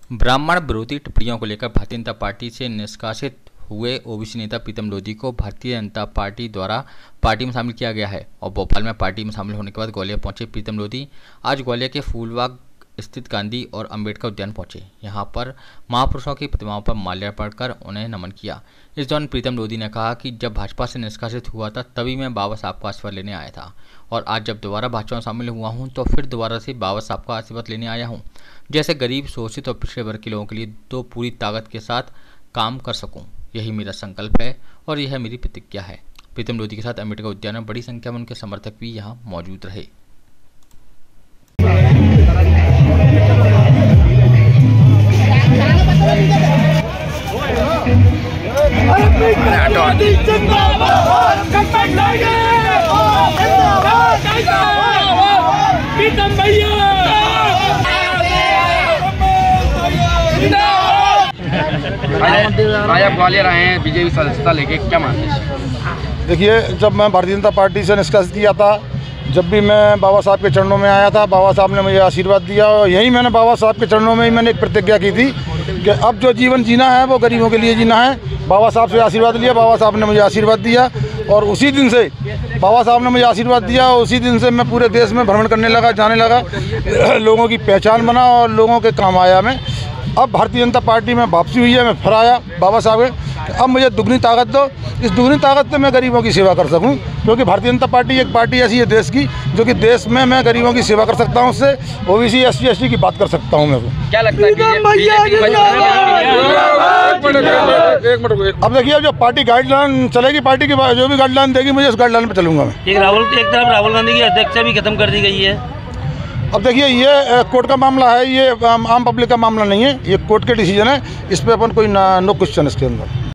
ब्राह्मण विरोधी टिप्पणियों को लेकर भारतीय जनता पार्टी से निष्कासित हुए ओबीसी नेता प्रीतम लोधी को भारतीय जनता पार्टी द्वारा पार्टी में शामिल किया गया है। और भोपाल में पार्टी में शामिल होने के बाद ग्वालियर पहुंचे प्रीतम लोधी आज ग्वालियर के फूलबाग स्थित गांधी और अंबेडकर उद्यान पहुंचे। यहां पर महापुरुषों की प्रतिमाओं पर माल्यार्पण कर उन्हें नमन किया। इस दौरान प्रीतम लोधी ने कहा कि जब भाजपा से निष्कासित हुआ था तभी मैं बाबा साहब का आशीर्वाद लेने आया था, और आज जब दोबारा भाजपा में शामिल हुआ हूं तो फिर दोबारा से बाबा साहब का आशीर्वाद लेने आया हूं, जैसे गरीब, शोषित और पिछड़े वर्ग के लोगों के लिए तो पूरी ताकत के साथ काम कर सकूं। यही मेरा संकल्प है और यह मेरी प्रतिज्ञा है। प्रीतम लोधी के साथ अंबेडकर उद्यान में बड़ी संख्या में उनके समर्थक भी यहां मौजूद रहे। राजा ग्वालियर आए हैं बीजेपी सदस्यता लेके, क्या मानते हैं? देखिए, जब मैं भारतीय जनता पार्टी से निष्कासित किया था, जब भी मैं बाबा साहब के चरणों में आया था, बाबा साहब ने मुझे आशीर्वाद दिया। और यही मैंने बाबा साहब के चरणों में ही मैंने एक प्रतिज्ञा की थी कि अब जो जीवन जीना है वो गरीबों के लिए जीना है। बाबा साहब से आशीर्वाद लिया, बाबा साहब ने मुझे आशीर्वाद दिया, और उसी दिन से बाबा साहब ने मुझे आशीर्वाद दिया। और उसी दिन से मैं पूरे देश में भ्रमण करने लगा, जाने लगा, लोगों की पहचान बना और लोगों के काम आया मैं। अब भारतीय जनता पार्टी में वापसी हुई है, मैं फिर आया बाबा साहब के। अब मुझे दुगनी ताकत दो, इस दुगनी ताकत से मैं गरीबों की सेवा कर सकूं, क्योंकि भारतीय जनता पार्टी एक पार्टी ऐसी है देश की जो कि देश में मैं गरीबों की सेवा कर सकता हूं। उससे ओबीसी एससी एसटी की बात कर सकता हूं। मेरे को क्या लगता है अब देखिए, जो पार्टी गाइडलाइन चलेगी, पार्टी की जो भी गाइडलाइन देगी मुझे उस गाइडलाइन पर चलूंगा मैं। एक तरफ राहुल गांधी की अध्यक्षता भी खत्म कर दी गई है। अब देखिए, ये कोर्ट का मामला है, ये आम पब्लिक का मामला नहीं है, ये कोर्ट के डिसीजन है। इस पर अपन कोई नो क्वेश्चन इसके अंदर।